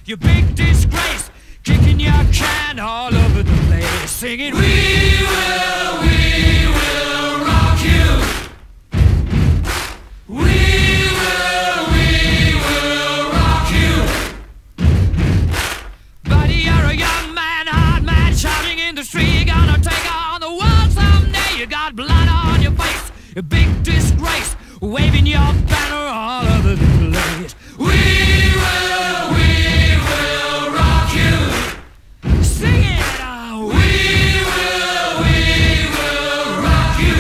you big disgrace, kicking your can all over the place, singing, we will rock you. We will rock you. Buddy, you're a young man, hard man, shouting in the street, you're gonna take on the world someday. You got blood on your face, a big disgrace, waving your banner all over the place. We will rock you. Sing it out. We will rock you.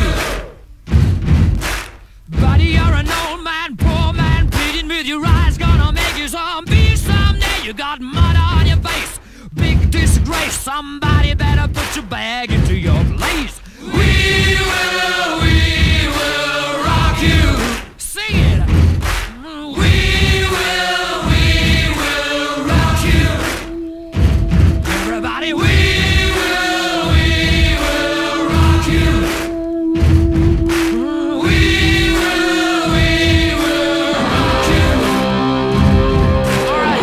Buddy, you're an old man, poor man, pleading with your eyes, gonna make you zombie someday. You got mud on your face, big disgrace, somebody better put your bag into your place. We will rock you. Sing it. We will rock you. Everybody, we will rock you. We will rock you. All right.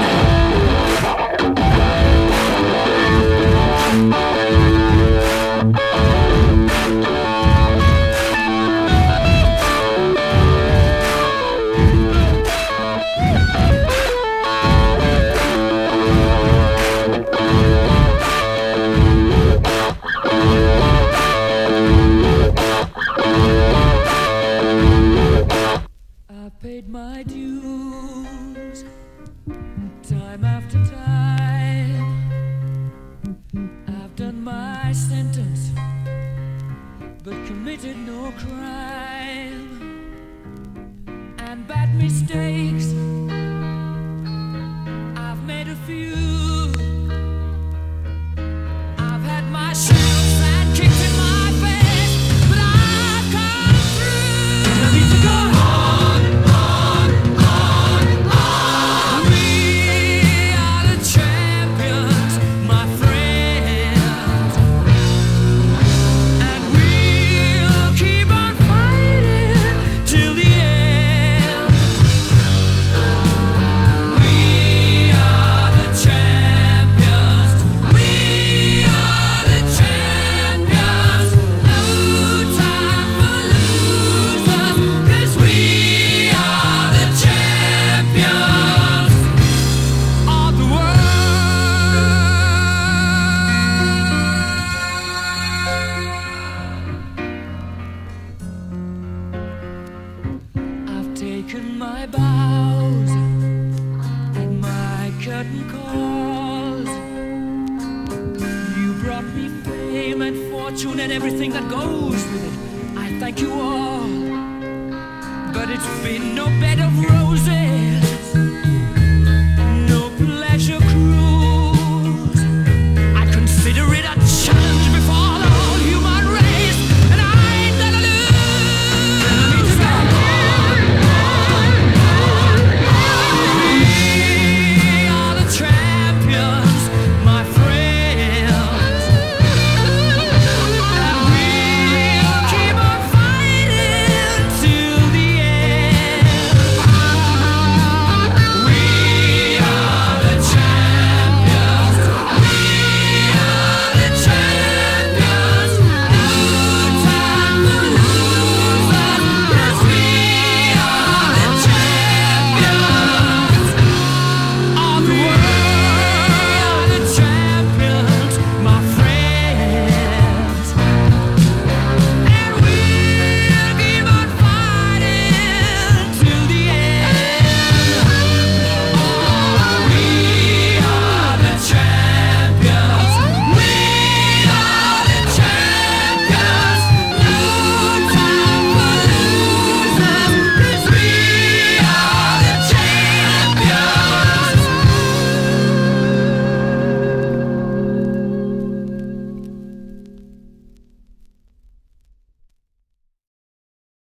I paid my dues time after time. I've done my sentence, but committed no crime. And bad mistakes, I've made a few. I've had my shadows and kicked in my face, but I've come through. I need to go on. We are the champions, my friends, and we'll keep on fighting till the end. We are the champions. We are the champions. No time for losers, 'cause we are the champions of the world. I've taken my bows and my curtain calls. You brought me fame and fortune and everything that goes with it. I thank you all, but it's been no bed of roses.